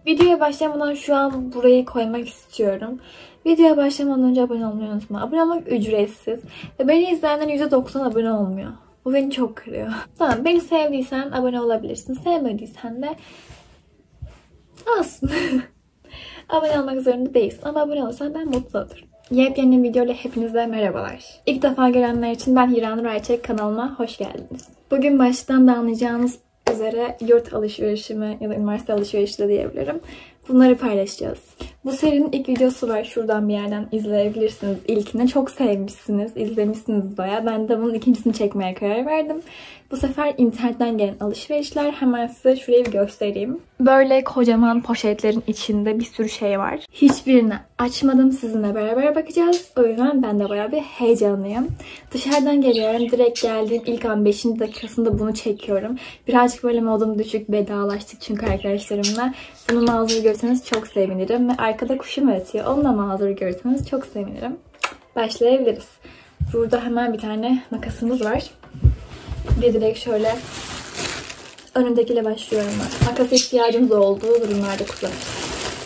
Videoya başlamadan şu an burayı koymak istiyorum. Videoya başlamadan önce abone olmayı unutma. Abone olmak ücretsiz. Ve beni izleyenlerin %90 abone olmuyor. Bu beni çok kırıyor. Tamam, beni sevdiysen abone olabilirsin. Sevmediysen de olsun. Abone olmak zorunda değilsin. Ama abone olursan ben mutlu olurum. Yepyeni videoyla hepinize merhabalar. İlk defa görenler için ben Hiranur Ayçek, kanalıma hoş geldiniz. Bugün baştan da anlayacağınız üzere yurt alışverişimi ya da üniversite alışverişi de diyebilirim. Bunları paylaşacağız. Bu serinin ilk videosu var. Şuradan bir yerden izleyebilirsiniz. İlkini çok sevmişsiniz. İzlemişsiniz bayağı. Ben de bunun ikincisini çekmeye karar verdim. Bu sefer internetten gelen alışverişler. Hemen size şurayı bir göstereyim. Böyle kocaman poşetlerin içinde bir sürü şey var. Hiçbirini açmadım. Sizinle beraber bakacağız. O yüzden ben de bayağı bir heyecanlıyım. Dışarıdan geliyorum. Direkt geldiğim ilk an 5. dakikasında bunu çekiyorum. Birazcık böyle modum düşük, vedalaştık çünkü arkadaşlarımla. Bunu mazur görseniz çok sevinirim. Ve arkada kuşum ötüyor. Onu da mazur görseniz çok sevinirim. Başlayabiliriz. Burada hemen bir tane makasımız var. Bir direkt şöyle önündekiyle başlıyorum ben. Makas ihtiyacımız olduğu durumlarda kullanırız.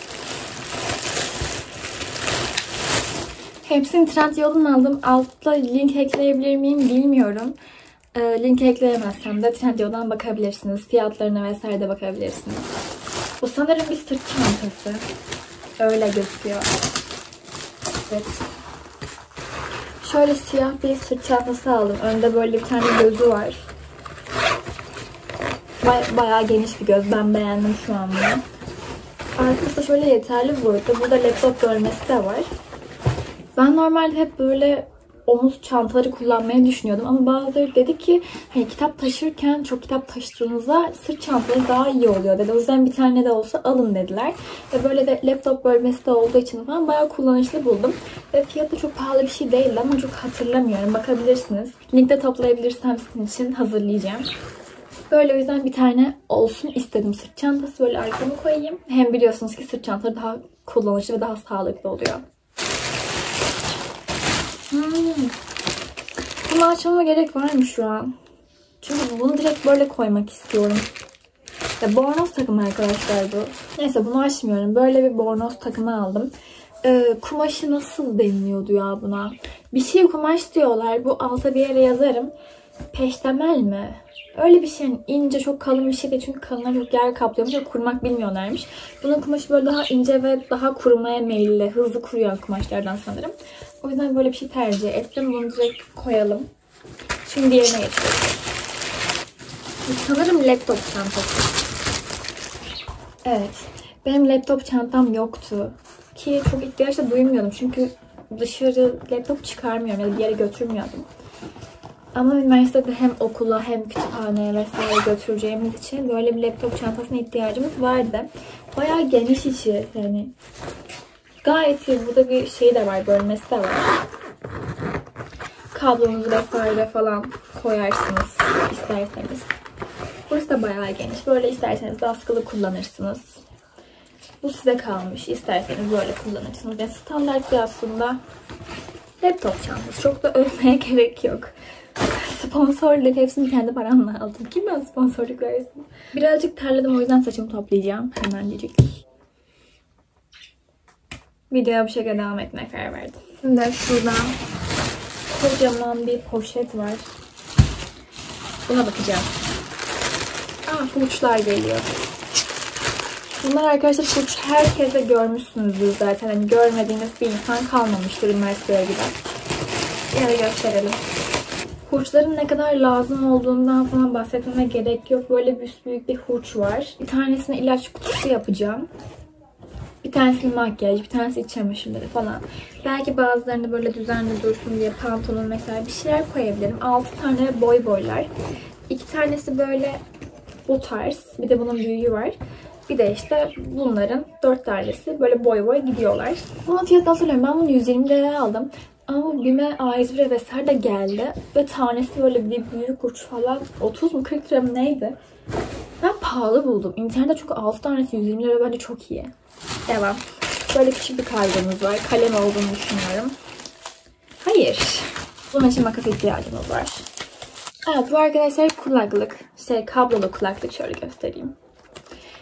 Hepsini Trendyol'dan aldım. Altta link ekleyebilir miyim bilmiyorum. Link ekleyemezsem de Trendyol'dan bakabilirsiniz. Fiyatlarına vesaire de bakabilirsiniz. Bu sanırım bir sırt çantası. Öyle gözüküyor. Evet. Şöyle siyah bir sırt çantası aldım. Önde böyle bir tane gözü var. Bayağı geniş bir göz. Ben beğendim şu an bunu. Arkası da şöyle yeterli bu arada. Burada laptop görmesi de var. Ben normalde hep böyle omuz çantaları kullanmayı düşünüyordum. Ama bazıları dedi ki hani kitap taşırken çok kitap taşıdığınızda sırt çantaları daha iyi oluyor dedi. O yüzden bir tane de olsa alın dediler. Ve böyle de laptop bölmesi de olduğu için falan bayağı kullanışlı buldum. Ve fiyatı çok pahalı bir şey değildi ama çok hatırlamıyorum. Bakabilirsiniz. Linkte toplayabilirsem sizin için hazırlayacağım. Böyle o yüzden bir tane olsun istedim sırt çantası. Böyle arkamı koyayım. Hem biliyorsunuz ki sırt çantaları daha kullanışlı ve daha sağlıklı oluyor. Bunu açmama gerek var mı şu an? Çünkü bunu direkt böyle koymak istiyorum. Ya bornoz takımı arkadaşlar bu. Neyse bunu açmıyorum. Böyle bir bornoz takımı aldım. Kumaşı nasıl deniliyordu ya buna? Bir şey kumaş diyorlar. Bu alta bir yere yazarım. Peştemel mi? Öyle bir şey, ince, çok kalın bir şey değil çünkü kalınlar çok yer kaplıyormuş ve kurumak bilmiyorlarmış. Bunun kumaşı böyle daha ince ve daha kurumaya meyilli, hızlı kuruyan kumaşlardan sanırım. O yüzden böyle bir şey tercih ettim. Bunu direkt koyalım. Şimdi diğerine geçiyoruz. Sanırım laptop çantası. Evet. Benim laptop çantam yoktu. Ki çok ihtiyaç da duymuyordum. Çünkü dışarı laptop çıkarmıyorum ya da bir yere götürmüyordum. Ama üniversitede hem okula hem kütüphaneye vesaire götüreceğimiz için böyle bir laptop çantasına ihtiyacımız vardı. Bayağı geniş içi yani. Gayet iyi. Burada bir şey de var, bölmesi de var. Kablonuzu vesaire falan koyarsınız isterseniz. Burası da bayağı geniş. Böyle isterseniz de askılı kullanırsınız. Bu size kalmış. İsterseniz böyle kullanırsınız. Yani standart bir aslında laptop çantası. Çok da övmeye gerek yok. Sponsorluk hepsini kendi paramla aldım. Kim bana sponsorluk versin? Birazcık terledim o yüzden saçımı toplayacağım. Hemencik. Videoya bu şekilde devam etmeye karar verdim. Şimdi şuradan kocaman bir poşet var. Buna bakacağım. Hurçlar geliyor. Bunlar arkadaşlar hurç herkese görmüşsünüzdür zaten. Hani görmediğiniz bir insan kalmamıştır üniversiteye giden. Yine de gösterelim. Hurçların ne kadar lazım olduğundan falan bahsetmeme gerek yok. Böyle büyük bir hurç var. Bir tanesini ilaç kutusu yapacağım. Bir tanesi makyaj, bir tanesi iç çamaşırları falan. Belki bazılarını böyle düzenli dursun diye pantolon mesela bir şeyler koyabilirim. 6 tane boylar. 2 tanesi böyle bu tarz. Bir de bunun büyüğü var. Bir de işte bunların 4 tanesi böyle boy gidiyorlar. Bunun fiyatını hatırlıyorum. Ben bunu 120 liraya aldım. Ama BİM'e A101'e vesaire de geldi. Ve tanesi böyle bir büyük uç falan 30 mu 40 lira mı neydi? Ben pahalı buldum. İnternette çünkü 6 tanesi 120 lira bence çok iyi. Devam. Böyle küçük bir kargomuz var. Kalem olduğunu düşünüyorum. Hayır. Bunun için makas ihtiyacımız var. Evet bu arkadaşlar kulaklık. Kablolu kulaklık şöyle göstereyim.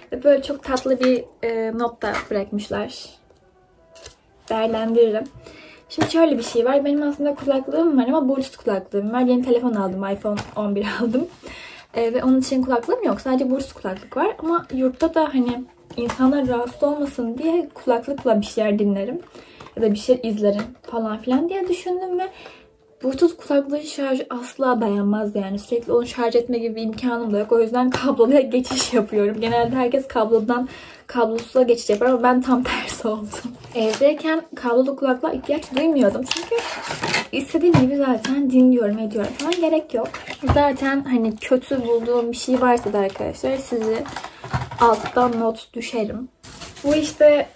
Ve böyle çok tatlı bir not da bırakmışlar. Değerlendiririm. Şimdi şöyle bir şey var. Benim aslında kulaklığım var ama Bluetooth kulaklığım var. Yeni telefon aldım. iPhone 11 aldım. Ve onun için kulaklığım yok. Sadece Bluetooth kulaklık var. Ama yurtta da hani insanlar rahatsız olmasın diye kulaklıkla bir şeyler dinlerim. Ya da bir şeyler izlerim falan filan diye düşündüm ve Bluetooth kulaklığın şarjı asla dayanmaz yani. Sürekli onu şarj etme gibi bir imkanım da yok. O yüzden kabloluya geçiş yapıyorum. Genelde herkes kablosuza geçiş yapar ama ben tam tersi oldum. Evdeyken kablolu kulaklığa ihtiyaç duymuyordum. Çünkü istediğim gibi zaten dinliyorum, ediyorum falan, gerek yok. Zaten hani kötü bulduğum bir şey varsa da arkadaşlar sizi alttan not düşerim. Bu işte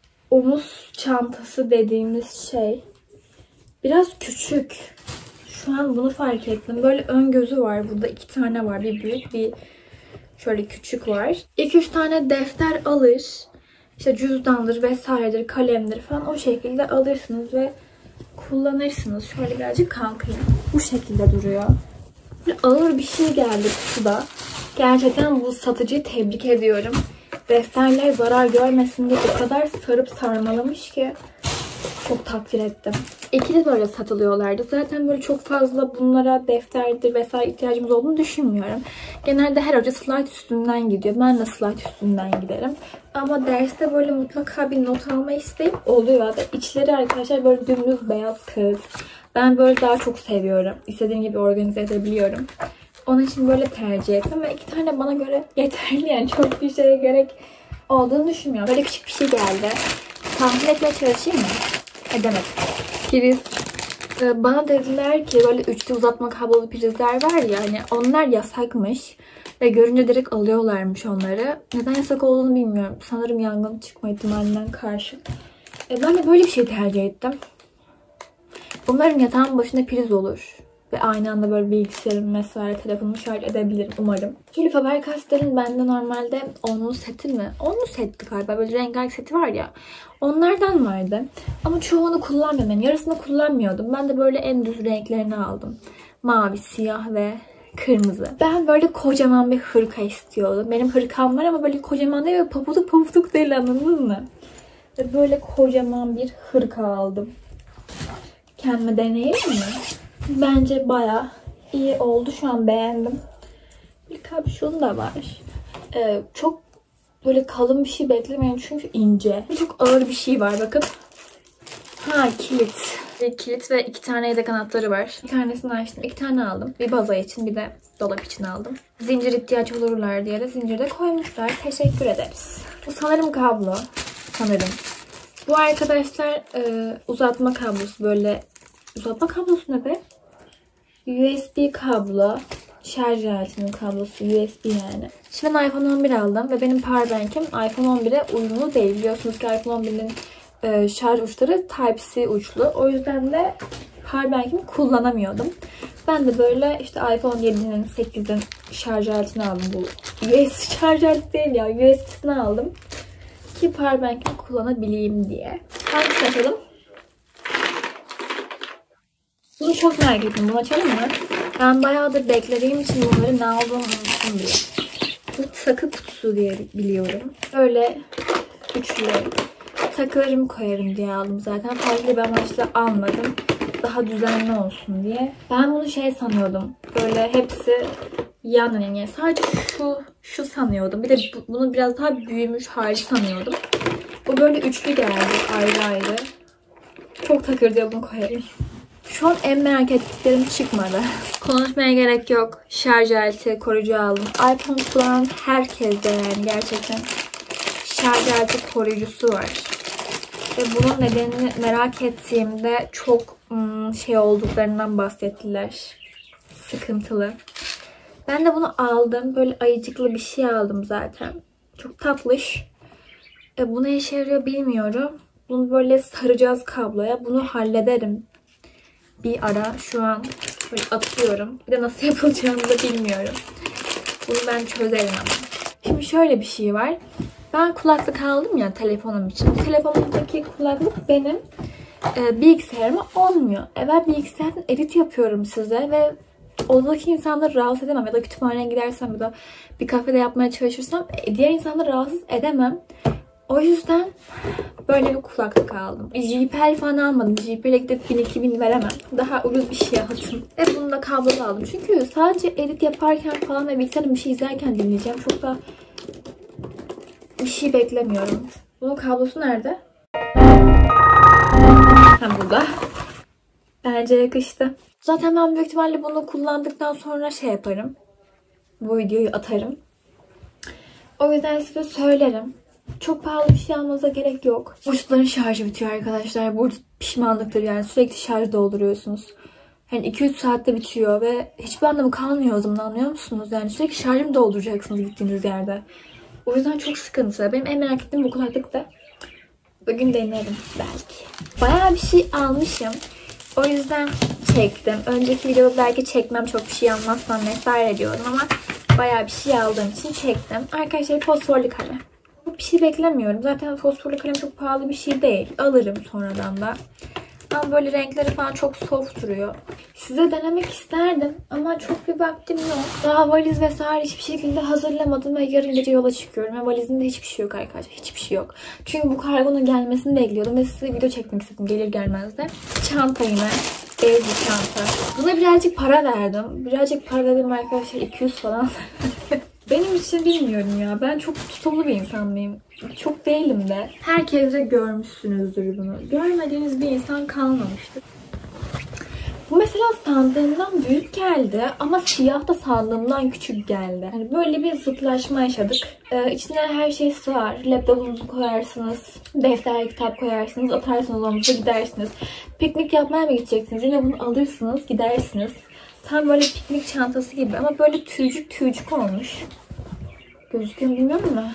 omuz çantası dediğimiz şey biraz küçük. Şu an bunu fark ettim. Böyle ön gözü var. Burada 2 tane var. Bir büyük, bir şöyle küçük var. 2-3 tane defter alır. İşte cüzdandır vesairedir, kalemdir falan o şekilde alırsınız ve kullanırsınız. Şöyle birazcık kalkayım. Bu şekilde duruyor. Böyle ağır bir şey geldi kutuda. Gerçekten bu satıcıyı tebrik ediyorum. Defterler zarar görmesin diye o kadar sarıp sarmalamış ki çok takdir ettim. İkili böyle satılıyorlardı. Zaten böyle çok fazla bunlara defterdir vesaire ihtiyacımız olduğunu düşünmüyorum. Genelde her hoca slide üstünden gidiyor. Ben de slide üstünden giderim. Ama derste böyle mutlaka bir not alma isteğim oluyor. Ve içleri arkadaşlar böyle dümdüz beyaz kağıt. Ben böyle daha çok seviyorum. İstediğim gibi organize edebiliyorum. Onun için böyle tercih ettim. Ve 2 tane bana göre yeterli yani. Çok bir şeye gerek olduğunu düşünmüyorum. Böyle küçük bir şey geldi. Tahmin etmeye çalışayım mı? Edemedim. Priz. Bana dediler ki böyle üçlü uzatma kablolu prizler var ya hani onlar yasakmış. Ve görünce direkt alıyorlarmış onları. Neden yasak olduğunu bilmiyorum. Sanırım yangın çıkma ihtimalinden karşı. Ben de böyle bir şey tercih ettim. Umarım yatağın başında priz olur. Ve aynı anda böyle bilgisayarım vesaire telefonumu şarj edebilirim umarım. Şöyle Faber-Castell'in bende normalde onlu seti mi? Onlu setti galiba. Böyle rengarenk seti var ya. Onlardan vardı. Ama çoğunu kullanmıyorum. Yani yarısını kullanmıyordum. Ben de böyle en düz renklerini aldım. Mavi, siyah ve kırmızı. Ben böyle kocaman bir hırka istiyordum. Benim hırkam var ama böyle kocaman değil ve pofuduk değil, anladınız mı? Ve böyle kocaman bir hırka aldım. Kendime deneyeyim mi? Bence bayağı iyi oldu. Şu an beğendim. Bir kapşonu da var. Çok böyle kalın bir şey beklemeyin çünkü ince. Çok ağır bir şey var bakın. Kilit. Bir kilit ve 2 tane yedek anahtarı var. Bir tanesini açtım. 2 tane aldım. Bir baza için bir de dolap için aldım. Zincir ihtiyaç olurlar diye de zincirde koymuşlar. Teşekkür ederiz. Bu sanırım kablo. Sanırım. Bu arkadaşlar uzatma kablosu böyle. Uzatma kablosu ne be? USB kablo. Şarj aletinin kablosu. USB yani. Şimdi ben iPhone 11 aldım ve benim powerbank'im iPhone 11'e uyumlu değil. Biliyorsunuz ki iPhone 11'in şarj uçları Type-C uçlu. O yüzden de powerbank'imi kullanamıyordum. Ben de böyle işte iPhone 7'nin 8'in şarj aletini aldım. Bu USB şarj aleti değil ya. USB'sini aldım. Ki powerbank'imi kullanabileyim diye. Hangisini açalım? Bunu çok merak ettim. Bunu açalım mı? Ben bayağıdır beklediğim için bunları ne aldığımı unuttum diye. Bu takı kutusu diye biliyorum. Böyle üçlü takılarımı koyarım diye aldım zaten. Farklı bir amaçla almadım. Daha düzenli olsun diye. Ben bunu şey sanıyordum. Böyle hepsi yan yana. Sadece şu sanıyordum. Bir de bunu biraz daha büyümüş hali sanıyordum. Bu böyle üçlü geldi ayrı ayrı. Çok takır diye bunu koyarım. Şu an en merak ettiklerim çıkmadı. Konuşmaya gerek yok. Şarj aleti, koruyucu aldım. iPhone kullanan herkeste yani gerçekten şarj aleti koruyucusu var. Ve bunun nedenini merak ettiğimde çok şey olduklarından bahsettiler. Sıkıntılı. Ben de bunu aldım. Böyle ayıcıklı bir şey aldım zaten. Çok tatlış. Bu ne işe yarıyor bilmiyorum. Bunu böyle saracağız kabloya. Bunu hallederim. Bir ara şu an böyle atıyorum. Bir de nasıl yapılacağını da bilmiyorum. Bunu ben çözerim ama. Şimdi şöyle bir şey var. Ben kulaklık aldım ya telefonum için. Telefonumdaki kulaklık benim bilgisayarıma olmuyor. Ben bilgisayardan edit yapıyorum size ve odadaki insanları rahatsız edemem ya da kütüphaneye gidersem ya da bir kafede yapmaya çalışırsam diğer insanları rahatsız edemem. O yüzden böyle bir kulaklık aldım. JBL falan almadım. JBL'e gidip 1000-2000 veremem. Daha ucuz bir şey aldım. Ve bunu da kablolu aldım. Çünkü sadece edit yaparken falan ve bilgisayarda bir şey izlerken dinleyeceğim. Çok da bir şey beklemiyorum. Bunun kablosu nerede? Ha, burada. Bence yakıştı. Zaten ben büyük ihtimalle bunu kullandıktan sonra şey yaparım. Bu videoyu atarım. O yüzden size söylerim. Çok pahalı bir şey almanıza gerek yok. Burçların şarjı bitiyor arkadaşlar. Bu pişmanlıktır yani. Sürekli şarj dolduruyorsunuz. Yani 2-3 saatte bitiyor ve hiçbir anlamı kalmıyor o zaman, anlıyor musunuz? Yani sürekli şarjımı dolduracaksınız gittiğiniz yerde. O yüzden çok sıkıntı. Benim en merak ettiğim bu kulaklık da. Bugün denerim belki. Bayağı bir şey almışım. O yüzden çektim. Önceki videoda belki çekmem, çok bir şey almazsam vesaire diyordum ama bayağı bir şey aldığım için çektim. Arkadaşlar fosforlu kalem. Bir şey beklemiyorum. Zaten fosforlu kalem çok pahalı bir şey değil. Alırım sonradan da. Ama böyle renkleri falan çok soft duruyor. Size denemek isterdim ama çok bir vaktim yok. Daha valiz vesaire hiçbir şekilde hazırlamadım ve yarın gece yola çıkıyorum. Ve valizimde hiçbir şey yok arkadaşlar. Hiçbir şey yok. Çünkü bu kargonun gelmesini bekliyordum ve size video çekmek istedim gelir gelmez de. Çanta yine. Beyaz bir çanta. Buna birazcık para verdim. Birazcık para dedim arkadaşlar, 200 falan. Benim için bilmiyorum ya. Ben çok tutumlu bir insan mıyım? Çok değilim de. Herkes de görmüşsünüzdür bunu. Görmediğiniz bir insan kalmamıştır. Bu mesela sandığımdan büyük geldi ama siyah da sandığımdan küçük geldi. Yani böyle bir zıtlaşma yaşadık. İçine her şey sığar. Laptopunuzu koyarsınız, defter, kitap koyarsınız, atarsınız omuza gidersiniz. Piknik yapmaya mı gideceksiniz? Yine bunu alırsınız, gidersiniz. Tam böyle piknik çantası gibi ama böyle tüycük tüycük olmuş. Gözüküyor mu bilmiyorum ama.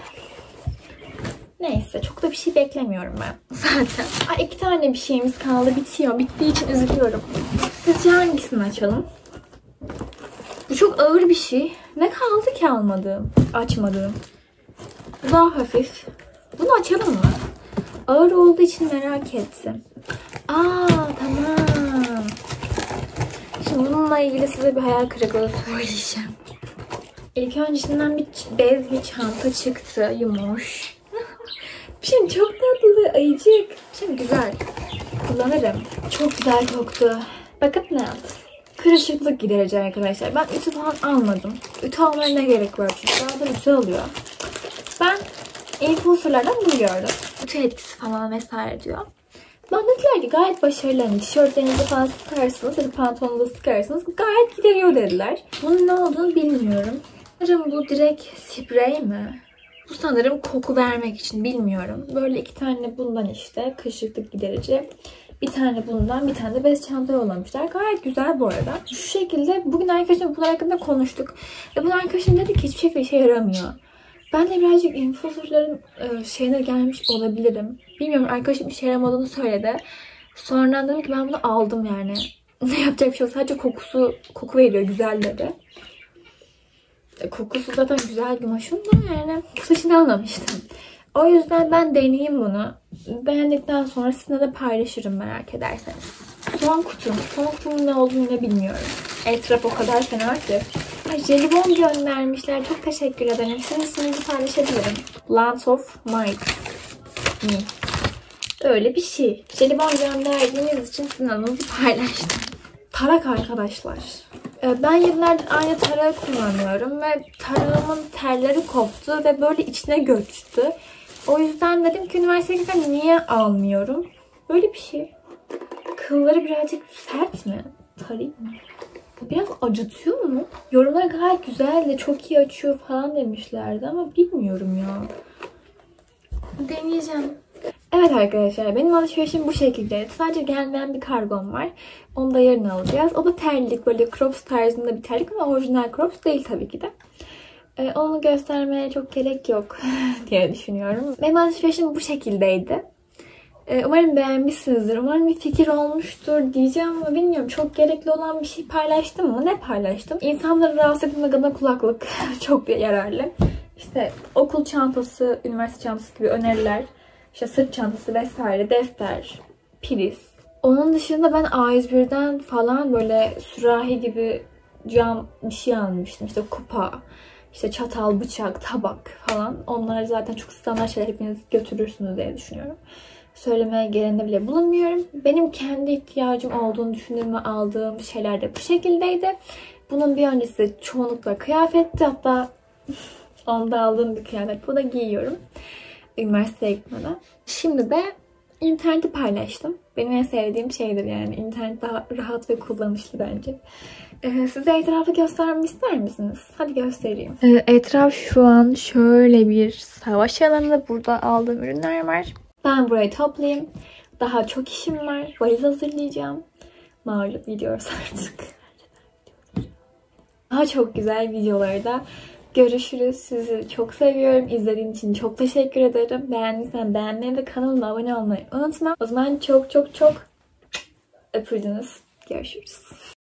Neyse, çok da bir şey beklemiyorum ben zaten. Ay, 2 tane bir şeyimiz kaldı, bitiyor. Bittiği için üzülüyorum. Sizce hangisini açalım? Bu çok ağır bir şey. Ne kaldı ki almadığım, açmadığım? Bu daha hafif. Bunu açalım mı? Ağır olduğu için merak ettim. Aa, tamam. Şimdi bununla ilgili size bir hayal kırıklığı söyleyeceğim. İlk öncesinden bir bez bir çanta çıktı. Yumuş. Şimdi çok tatlı, ayıcık. Şimdi güzel. Kullanırım. Çok güzel koktu. Bakın ne yaptım. Kırışıklık giderici arkadaşlar. Ben ütü falan almadım. Ütü almaya ne gerek var çünkü. Daha da ütü alıyor. Ben influencerlardan bunu gördüm. Ütü etkisi falan vesaire diyor. Bana dediler ki gayet başarılı. Hani tişörtlerinizi falan sıkarsınız ya da pantolonunuzu sıkarsınız. Gayet gideriyor dediler. Bunun ne olduğunu bilmiyorum. Sanırım bu direkt sprey mi? Bu sanırım koku vermek için, bilmiyorum. Böyle 2 tane bundan işte. Kırışıklık giderici. Bir tane bundan, bir tane de bez çanta yollamışlar. Gayet güzel bu arada. Şu şekilde bugün arkadaşımla bunun hakkında konuştuk. Ve bunun arkadaşım dedi ki hiçbir şekilde işe yaramıyor. Ben de birazcık influencerların şeyine gelmiş olabilirim. Bilmiyorum, arkadaşım işe yaramadığını söyledi. Sonra dedim ki ben bunu aldım yani. Ne yapacak bir şey yok. Sadece koku veriyor, güzel dedi. Kokusu zaten güzel bir maşun da yani. Saçını anlamıştım. O yüzden ben deneyeyim bunu. Beğendikten sonra sizinle de paylaşırım merak ederseniz. Son kutum. Son kutumun ne olduğunu da bilmiyorum. Etraf o kadar fena ki. Jelibon göndermişler. Çok teşekkür ederim. Sizin isminizi paylaşabilirim. Lands of Might. Öyle bir şey. Jelibon gönderdiğiniz için sizin adınızı paylaştım. Tarak arkadaşlar. Ben yıllardır aynı tarağı kullanıyorum ve tarağımın terleri koptu ve böyle içine göçtü. O yüzden dedim ki üniversitede niye almıyorum? Böyle bir şey. Kılları birazcık sert mi? Tarayayım mı? Biraz acıtıyor mu? Yorumlar gayet güzel de çok iyi açıyor falan demişlerdi ama bilmiyorum ya. Deneyeceğim. Evet arkadaşlar, benim alışverişim bu şekilde. Sadece gelmeyen bir kargom var. Onu da yarın alacağız. O da terlik, böyle crops tarzında bir terlik ama orijinal crops değil tabii ki de. Onu göstermeye çok gerek yok diye düşünüyorum. Benim alışverişim bu şekildeydi. Umarım beğenmişsinizdir. Umarım bir fikir olmuştur diyeceğim ama bilmiyorum. Çok gerekli olan bir şey paylaştım mı? Ne paylaştım? İnsanları rahatsız etmek adına kulaklık çok yararlı. İşte okul çantası, üniversite çantası gibi öneriler. İşte sırt çantası vesaire, defter, priz. Onun dışında ben A101'den falan böyle sürahi gibi cam bir şey almıştım. İşte kupa, işte çatal, bıçak, tabak falan. Onlar zaten çok standart şeyler, hepiniz götürürsünüz diye düşünüyorum. Söylemeye gelende bile bulunmuyorum. Benim kendi ihtiyacım olduğunu düşündüğüm ve aldığım şeyler de bu şekildeydi. Bunun bir öncesi çoğunlukla kıyafetti. Hatta onda aldığım bir kıyafet. Bu da giyiyorum üniversiteye gitmeden. Şimdi de interneti paylaştım. Benim en sevdiğim şeydir yani. İnternet daha rahat ve kullanışlı bence. Size etrafı göstermemi ister misiniz? Hadi göstereyim. Etraf şu an şöyle bir savaş alanı. Burada aldığım ürünler var. Ben burayı toplayayım. Daha çok işim var. Valiz hazırlayacağım. Malum biliyoruz artık. Daha çok güzel videolarda görüşürüz. Sizi çok seviyorum. İzlediğiniz için çok teşekkür ederim. Beğendiysen beğenmeyi ve kanalıma abone olmayı unutma. O zaman çok çok çok öpüldünüz. Görüşürüz.